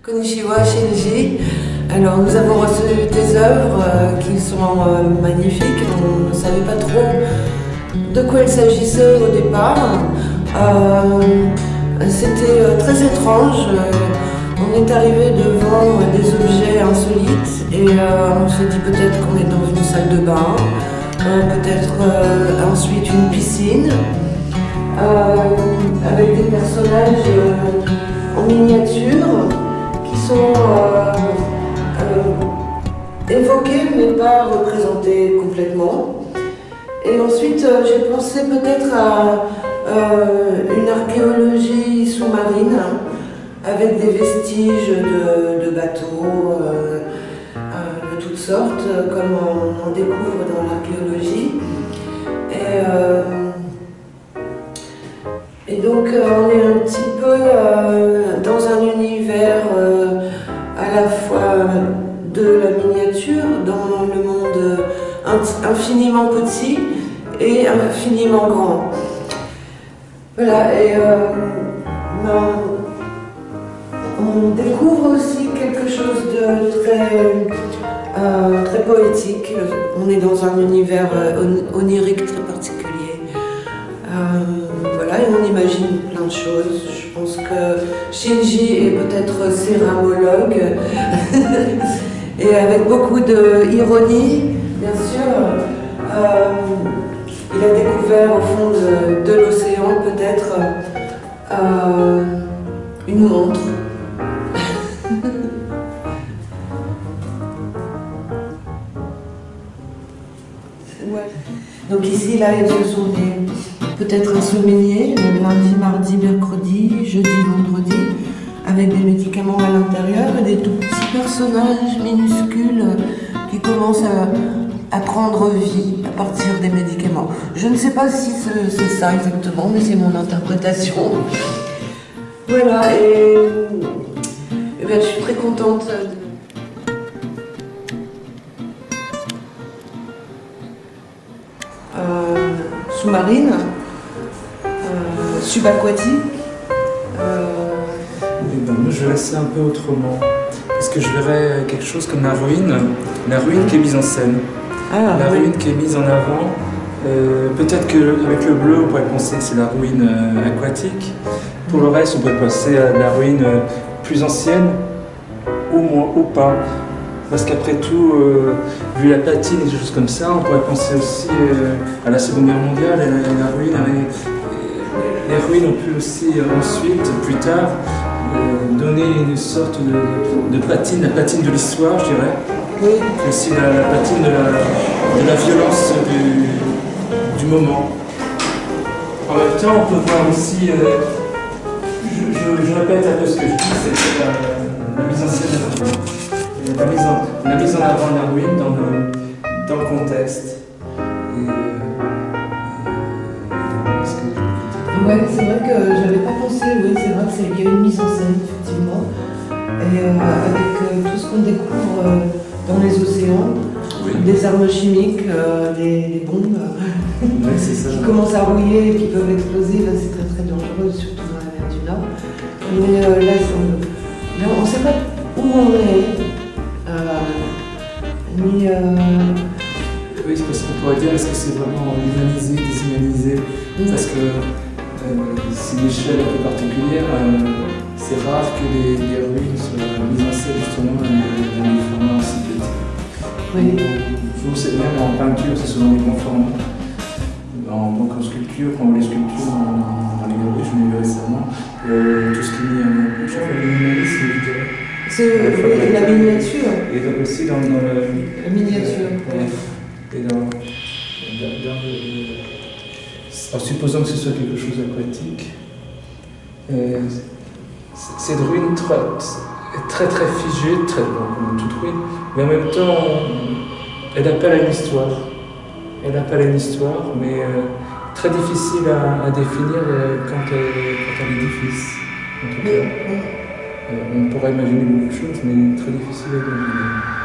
Konnichiwa, Shinji. Alors nous avons reçu tes œuvres qui sont magnifiques. On ne savait pas trop de quoi il s'agissait au départ. C'était très étrange. On est arrivé devant des objets insolites et on s'est dit peut-être qu'on est dans une salle de bain, peut-être ensuite une piscine, avec des personnages en miniature qui sont évoqués mais pas représentés complètement. Et ensuite j'ai pensé peut-être à une archéologie sous-marine avec des vestiges de bateaux de toutes sortes, comme on découvre dans l'archéologie. Et donc on est un petit peu dans un univers à la fois de la miniature, dans le monde infiniment petit et infiniment grand. Voilà, et on découvre aussi quelque chose de très poétique. On est dans un univers onirique très particulier. Voilà, et on imagine plein de choses. Je pense que Shinji est peut-être céramologue et avec beaucoup d'ironie, bien sûr. Il a découvert au fond de l'océan peut-être une montre. Donc ici, là, ce sont peut-être un sommelier, lundi, mardi, mercredi, jeudi, vendredi, avec des médicaments à l'intérieur et des tout petits personnages minuscules qui commencent à prendre vie à partir des médicaments. Je ne sais pas si c'est ça exactement, mais c'est mon interprétation. Voilà, et bien, je suis très contente sous-marine, subaquatique. Moi je vais laisser un peu autrement, parce que je verrais quelque chose comme la ruine qui est mise en scène. La ruine qui est mise en avant. Peut-être qu'avec le bleu on pourrait penser que c'est la ruine aquatique. Pour le reste on pourrait penser à la ruine plus ancienne, ou moins, ou pas. Parce qu'après tout, vu la platine et des choses comme ça, on pourrait penser aussi à la Seconde Guerre mondiale et la ruine. Les ruines ont pu aussi ensuite, plus tard, donner une sorte de platine, la platine de l'histoire, je dirais. Oui. Et aussi la platine de la violence du moment. En même temps, on peut voir aussi, je répète un peu ce que je dis, c'est la mise en scène de la ruine. La mise en avant de la ruine dans le contexte. Ouais, c'est vrai que j'avais pas pensé, oui, c'est vrai qu'il y a une mise en scène, effectivement. Et avec tout ce qu'on découvre dans les océans, oui. Des armes chimiques, des bombes ouais, qui commencent à rouiller et qui peuvent exploser, là c'est très dangereux, surtout dans la mer du Nord. Mais là, on ne sait pas où on est. Oui, parce qu'on pourrait dire, est-ce que c'est vraiment humanisé, déshumanisé? Parce que c'est une échelle un peu particulière. C'est rare que les ruines soient mises en scène justement dans des formats aussi petits. Oui. C'est même en peinture, c'est souvent des grands formats. Donc en sculpture, quand on voit les sculptures dans les galeries, je l'ai vu récemment, tout ce qui est le minimalisme, je dirais. C'est la miniature. Et donc aussi dans la miniature. Et en supposant que ce soit quelque chose d'aquatique, cette ruine est très figée, comme toute ruine, mais en même temps, elle appelle à une histoire. Elle appelle à une histoire, mais très difficile à définir quant à l'édifice. En tout cas, on pourrait imaginer beaucoup de choses, mais très difficile à définir.